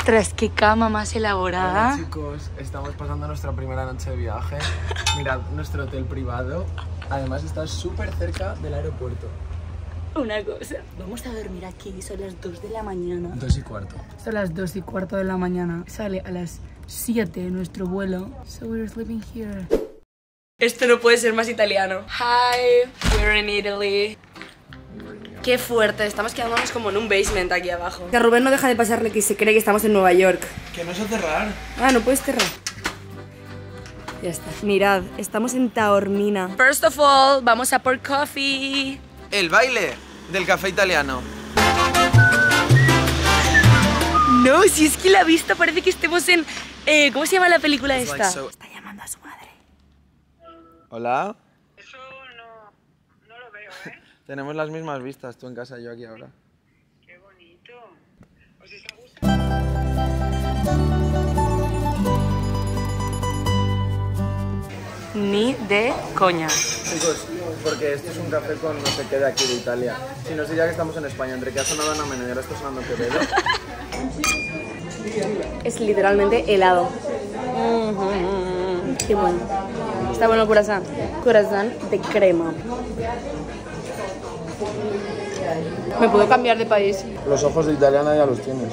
Ostras, qué cama más elaborada. Hola, chicos, estamos pasando nuestra primera noche de viaje. Mirad nuestro hotel privado. Además está súper cerca del aeropuerto. Una cosa, vamos a dormir aquí, son las 2 de la mañana. 2:15. Son las 2:15 de la mañana. Sale a las 7 nuestro vuelo. So we're sleeping here. Esto no puede ser más italiano. Hi, we're in Italy. Qué fuerte, estamos quedándonos como en un basement aquí abajo. Que a Rubén no deja de pasarle que se cree que estamos en Nueva York. Que no sé cerrar. Ah, no puedes cerrar. Ya está. Mirad, estamos en Taormina. First of all, vamos a por coffee. El baile del café italiano. No, si es que la vista parece que estemos en... ¿cómo se llama la película esta? Like so... Está llamando a su madre. Hola. Eso no lo veo, ¿eh? Tenemos las mismas vistas, tú en casa y yo aquí ahora. Qué bonito. ¿Os está gustando? Ni de coña. Chicos, porque esto es un café con no sé qué de aquí de Italia. Si no diría que estamos en España, entre que ha sonado Ana Mena y ahora está sonando Quevedo. Es literalmente helado. Qué bueno. Está bueno el corazón. Corazón de crema. Me puedo cambiar de país. Los ojos de italiana ya los tienes.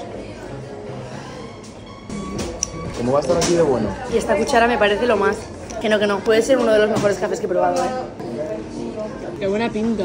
¿Cómo va a estar aquí de bueno? Y esta cuchara me parece lo más. Que no. Puede ser uno de los mejores cafés que he probado, ¿eh? Qué buena pinta.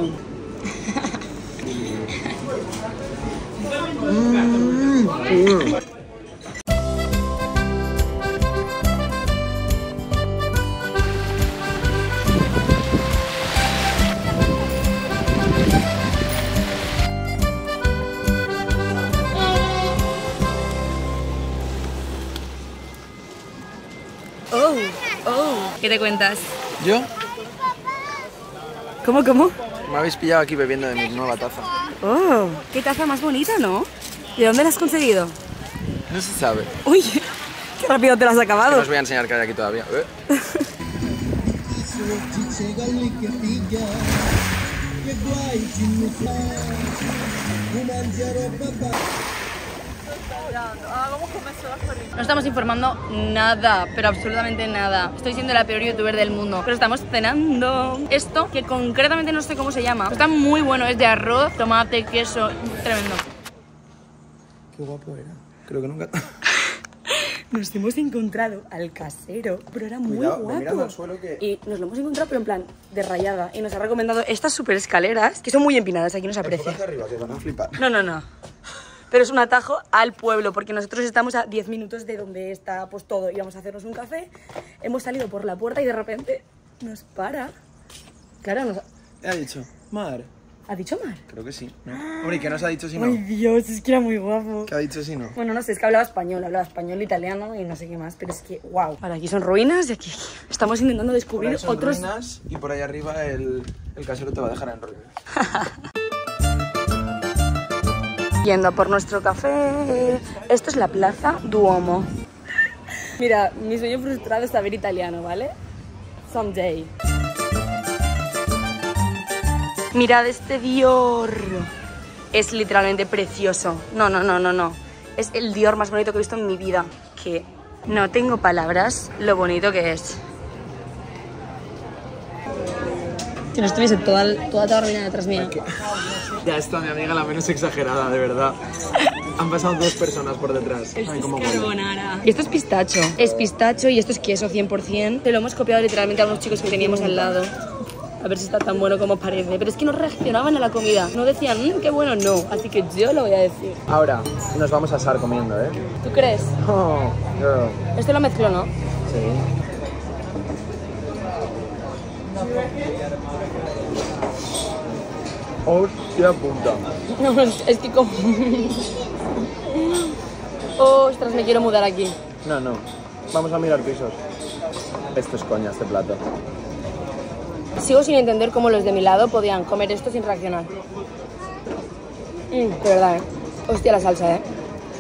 ¿Qué te cuentas? ¿Yo? ¿Cómo? Me habéis pillado aquí bebiendo de mi nueva taza. Oh, qué taza más bonita, ¿no? ¿De dónde la has conseguido? No se sabe. Uy, qué rápido te la has Que acabado. no os voy a enseñar qué hay aquí todavía. No estamos informando nada, pero absolutamente nada. Estoy siendo la peor youtuber del mundo, pero estamos cenando esto, que concretamente no sé cómo se llama. Está muy bueno, es de arroz, tomate, queso, tremendo. Qué guapo era. Creo que nunca... Nos hemos encontrado al casero, pero era muy Cuidado, guapo. mirando al suelo que... Y nos lo hemos encontrado, pero en plan de rayada. Y nos ha recomendado estas super escaleras, que son muy empinadas, aquí no se aprecia. Hacia arriba, que van a flipar. No. Pero es un atajo al pueblo, porque nosotros estamos a 10 minutos de donde está pues todo. Íbamos a hacernos un café, hemos salido por la puerta y de repente nos para. Claro, nos Ha dicho, Mar. ¿Ha dicho Mar? Creo que sí. ¿No? Hombre, ¿y qué nos ha dicho si no? Ay, Dios, es que era muy guapo. ¿Qué ha dicho si no? Bueno, no sé, es que hablaba español, italiano y no sé qué más, pero es que, wow. Vale, aquí son ruinas y aquí estamos intentando Por descubrir ahí son otros... ruinas y por ahí arriba el casero te va a dejar en ruinas. Yendo a por nuestro café. Esto es la Plaza Duomo. Mira, mi sueño frustrado es saber italiano, ¿vale? Someday. Mirad este Dior. Es literalmente precioso. No. Es el Dior más bonito que he visto en mi vida. Que no tengo palabras lo bonito que es. Si no estuviese toda Taormina detrás mía. Ya está mi amiga la menos exagerada, de verdad. Han pasado 2 personas por detrás. Esto Ay, cómo es huele. carbonara. Y esto es pistacho. Es pistacho y esto es queso 100%. Te lo hemos copiado literalmente a unos chicos que teníamos al lado. A ver si está tan bueno como parece. Pero es que no reaccionaban a la comida. No decían, qué bueno, no. Así que yo lo voy a decir. Ahora nos vamos a asar comiendo, ¿eh? ¿Tú crees? Oh, girl. Esto lo mezclo, ¿no? Sí. Hostia puta. No, es que como... Ostras, me quiero mudar aquí. No. Vamos a mirar pisos. Esto es coña, este plato. Sigo sin entender cómo los de mi lado podían comer esto sin reaccionar. De verdad, ¿eh? Hostia la salsa, ¿eh?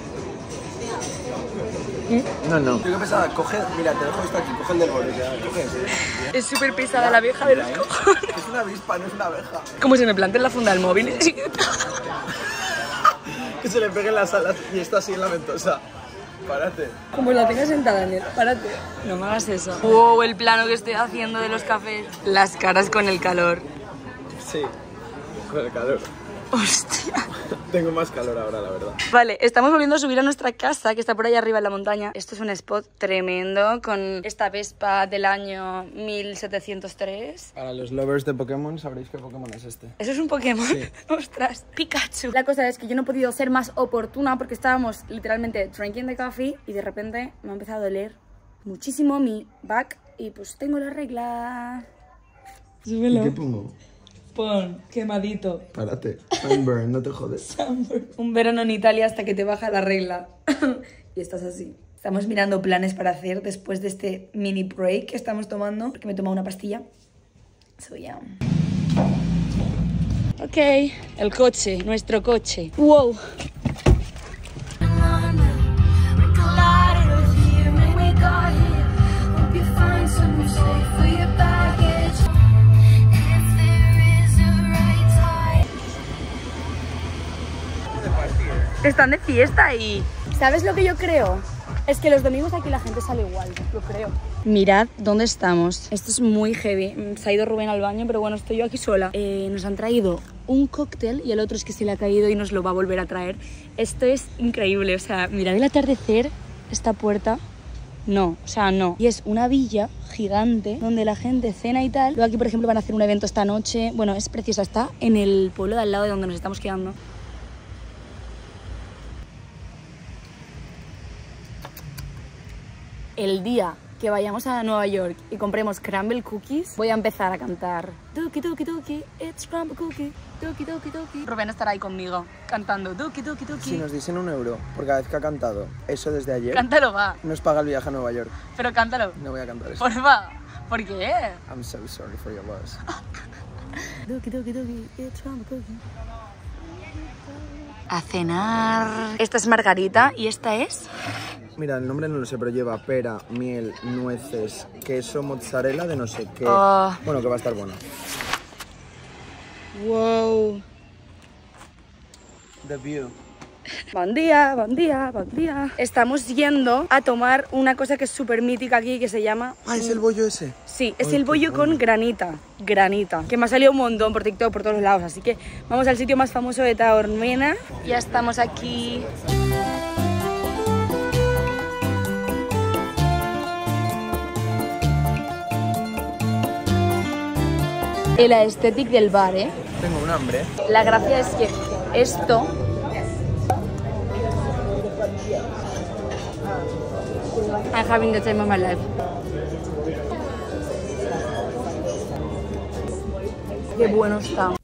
No. Yo qué pesada, coge, mira, te dejo esto aquí, coge el del borde, coge ese. Es súper pesada la vieja de los cojones. Es una avispa, no es una abeja. Como se me plantea en la funda del móvil. Que se le peguen las alas y está así en la ventosa. Párate. Como la tengas sentada en él, párate. No me hagas eso. Wow, el plano que estoy haciendo de los cafés. Las caras con el calor. Sí, con el calor. Hostia. Tengo más calor ahora, la verdad. Vale, estamos volviendo a subir a nuestra casa, que está por allá arriba en la montaña. Esto es un spot tremendo, con esta Vespa del año 1703. Para los lovers de Pokémon, sabréis qué Pokémon es este. ¿Eso es un Pokémon? Sí. ¡Ostras! Pikachu. La cosa es que yo no he podido ser más oportuna porque estábamos literalmente drinking the coffee y de repente me ha empezado a doler muchísimo mi back y pues tengo la regla. ¿Y qué pongo? Pon quemadito. Párate. Sunburn, no te jodes. Un verano en Italia hasta que te baja la regla. Y estás así. Estamos mirando planes para hacer después de este mini break que estamos tomando. Porque me he tomado una pastilla. So yeah. Ok, el coche, nuestro coche. Wow. Están de fiesta y... ¿Sabes lo que yo creo? Es que los domingos aquí la gente sale igual, lo creo. Mirad dónde estamos. Esto es muy heavy. Se ha ido Rubén al baño, pero bueno, estoy yo aquí sola. Nos han traído un cóctel y el otro es que se le ha caído y nos lo va a volver a traer. Esto es increíble, o sea, mirad el atardecer, esta puerta. No, o sea, no. Y es una villa gigante donde la gente cena y tal. Luego aquí, por ejemplo, van a hacer un evento esta noche. Bueno, es preciosa, está en el pueblo de al lado de donde nos estamos quedando. El día que vayamos a Nueva York y compremos crumble cookies, voy a empezar a cantar Dookie Dookie Dookie, it's crumble cookie, Dookie Dookie Dookie. Rubén estará ahí conmigo cantando Dookie Dookie Dookie. Si nos dicen €1 por cada vez que ha cantado eso desde ayer, Cántalo, va. nos paga el viaje a Nueva York. Pero cántalo. No voy a cantar eso. Porfa. ¿Por qué? I'm so sorry for your loss. Dookie Dookie Dookie, it's crumble cookie. A cenar. Esta es Margarita y esta es... Mira, el nombre no lo sé, pero lleva pera, miel, nueces, queso, mozzarella de no sé qué. Bueno, que va a estar bueno. Wow. The view. Buen día, buen día, buen día. Estamos yendo a tomar una cosa que es súper mítica aquí, que se llama... Ah, ¿es el bollo ese? Sí, es Ay, el bollo qué bueno. con granita, que me ha salido un montón por TikTok, por todos lados. Así que vamos al sitio más famoso de Taormina. Ya estamos aquí. El aesthetic del bar, ¿eh? Tengo un hambre. La gracia es que esto... I'm having the time of my life. Qué bueno está.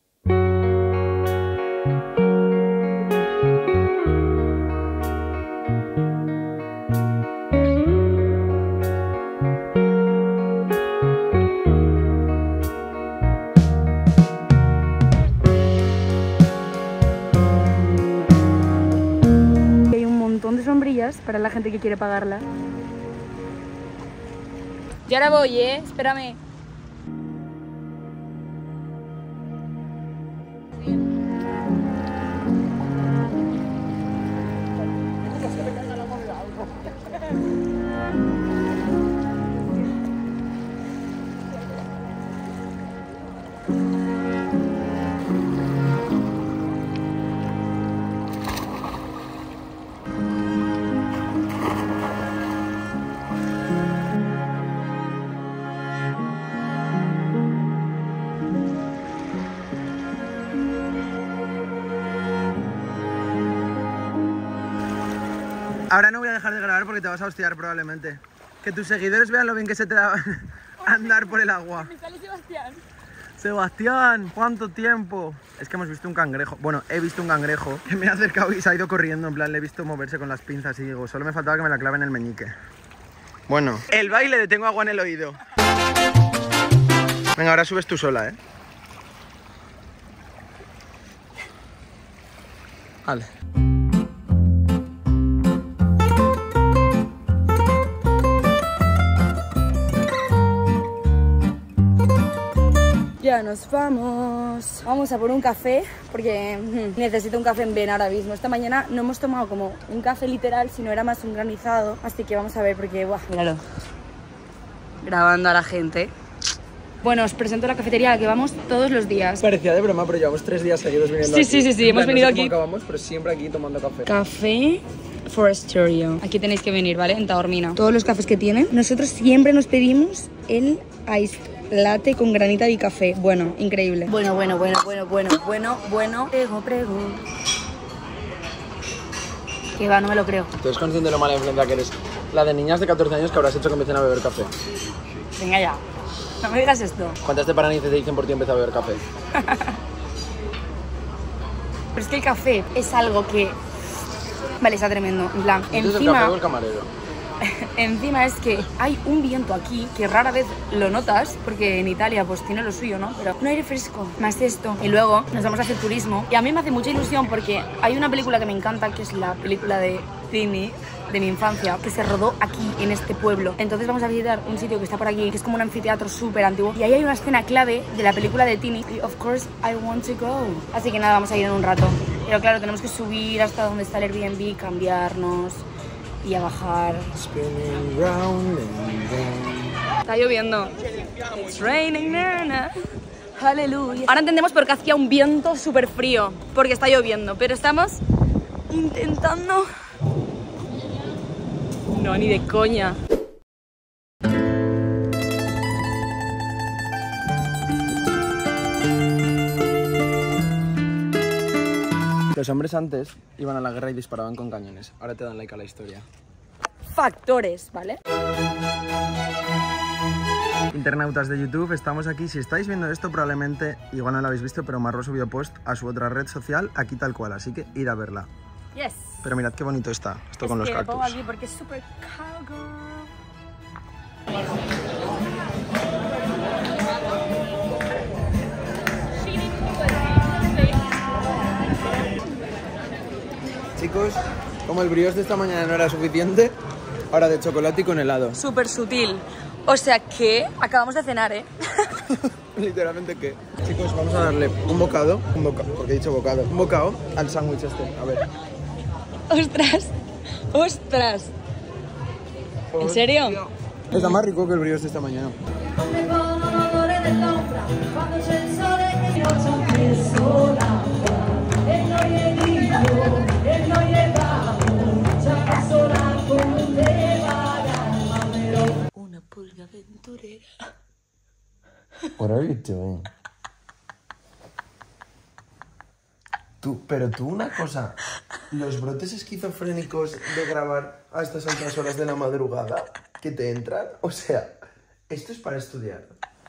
Hay un montón de sombrillas para la gente que quiere pagarlas. Y ahora voy, espérame. Ahora no voy a dejar de grabar porque te vas a hostiar probablemente. Que tus seguidores vean lo bien que se te da andar por el agua. Me sale Sebastián. Sebastián, ¿cuánto tiempo? Es que hemos visto un cangrejo. Bueno, he visto un cangrejo que me ha acercado y se ha ido corriendo. En plan, le he visto moverse con las pinzas y digo, solo me faltaba que me la clave en el meñique. Bueno, el baile de tengo agua en el oído. Venga, ahora subes tú sola, ¿eh? Vale. Ya. ya nos vamos. Vamos a por un café porque necesito un café en Ven ahora mismo. Esta mañana no hemos tomado como un café literal, sino era más un granizado. Así que vamos a ver porque, buah, míralo. Grabando a la gente. Bueno, os presento la cafetería a la que vamos todos los días. Parecía de broma, pero llevamos 3 días seguidos viniendo Sí, aquí. sí, hemos venido aquí. No acabamos, pero siempre aquí tomando café. Café Forestorio. Aquí tenéis que venir, ¿vale? En Taormina. Todos los cafés que tienen. Nosotros siempre nos pedimos el iced latte con granita y café. Bueno, increíble. Bueno. Prego. Que va, no me lo creo. ¿Tú eres consciente de lo mala influencia que eres? La de niñas de 14 años que habrás hecho que empiecen a beber café. Venga ya. No me digas esto. ¿Cuántas de Paranice te dicen por ti empezar a beber café? Pero es que el café es algo que... Vale, está tremendo. En plan, ¿Entonces el encima... café o el camarero? Encima es que hay un viento aquí que rara vez lo notas, porque en Italia pues tiene lo suyo, ¿no? Pero un aire fresco, más esto. Y luego nos vamos a hacer turismo. Y a mí me hace mucha ilusión porque hay una película que me encanta, que es la película de Tini, de mi infancia, que se rodó aquí, en este pueblo. Entonces vamos a visitar un sitio que está por aquí, que es como un anfiteatro súper antiguo. Y ahí hay una escena clave de la película de Tini. Y of course, I want to go. Así que nada, vamos a ir en un rato. Pero claro, tenemos que subir hasta donde está el Airbnb, cambiarnos y a bajar. Está lloviendo. It's raining, nana. Aleluya. Ahora entendemos por qué hacía un viento súper frío, porque está lloviendo, pero estamos intentando... No, ni de coña. Los hombres antes iban a la guerra y disparaban con cañones. Ahora te dan like a la historia. Factores, ¿vale? Internautas de YouTube, estamos aquí. Si estáis viendo esto, probablemente, igual no lo habéis visto, pero Marro subió post a su otra red social, aquí tal cual, así que ir a verla. Yes. Pero mirad qué bonito está, esto con los que cactus. lo pongo aquí porque es súper cowgirl. Chicos, como el brioche de esta mañana no era suficiente, ahora de chocolate y con helado. Súper sutil. O sea que acabamos de cenar, ¿eh? Literalmente qué. Chicos, vamos a darle un bocado, porque he dicho bocado, un bocado al sándwich este, a ver. ¡Ostras! ¿En serio? Está más rico que el brioche de esta mañana. Una pulga aventurera. What are you doing? Pero tú una cosa, los brotes esquizofrénicos de grabar a estas altas horas de la madrugada que te entran, o sea, esto es para estudiar.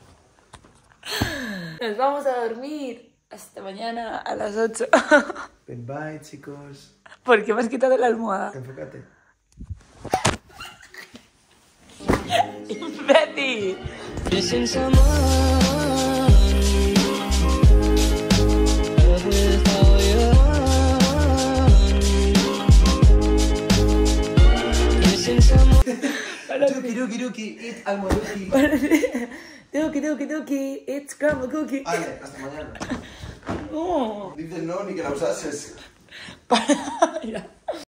Nos vamos a dormir hasta mañana a las 8. Goodbye, chicos. ¿Por qué me has quitado la almohada? Enfócate. Betty. Duki, eat almoduki. Duki, it's grandma cookie. Vale, hasta mañana. No. Dices no, ni que la usases. Para.